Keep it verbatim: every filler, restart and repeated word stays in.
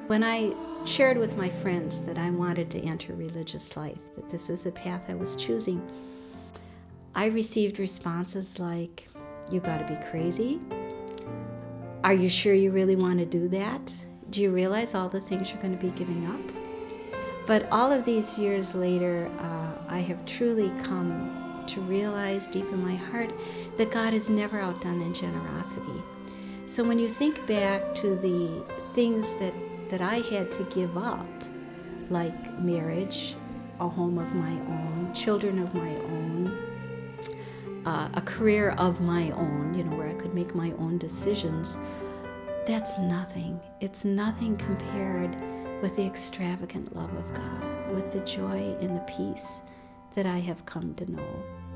When I shared with my friends that I wanted to enter religious life, that this is a path I was choosing, I received responses like, "You gotta be crazy. Are you sure you really want to do that? Do you realize all the things you're going to be giving up?" But all of these years later, uh, I have truly come to realize deep in my heart that God is never outdone in generosity. So when you think back to the things that, that I had to give up, like marriage, a home of my own, children of my own, uh, a career of my own, you know, where I could make my own decisions, that's nothing. It's nothing compared with the extravagant love of God, with the joy and the peace that I have come to know.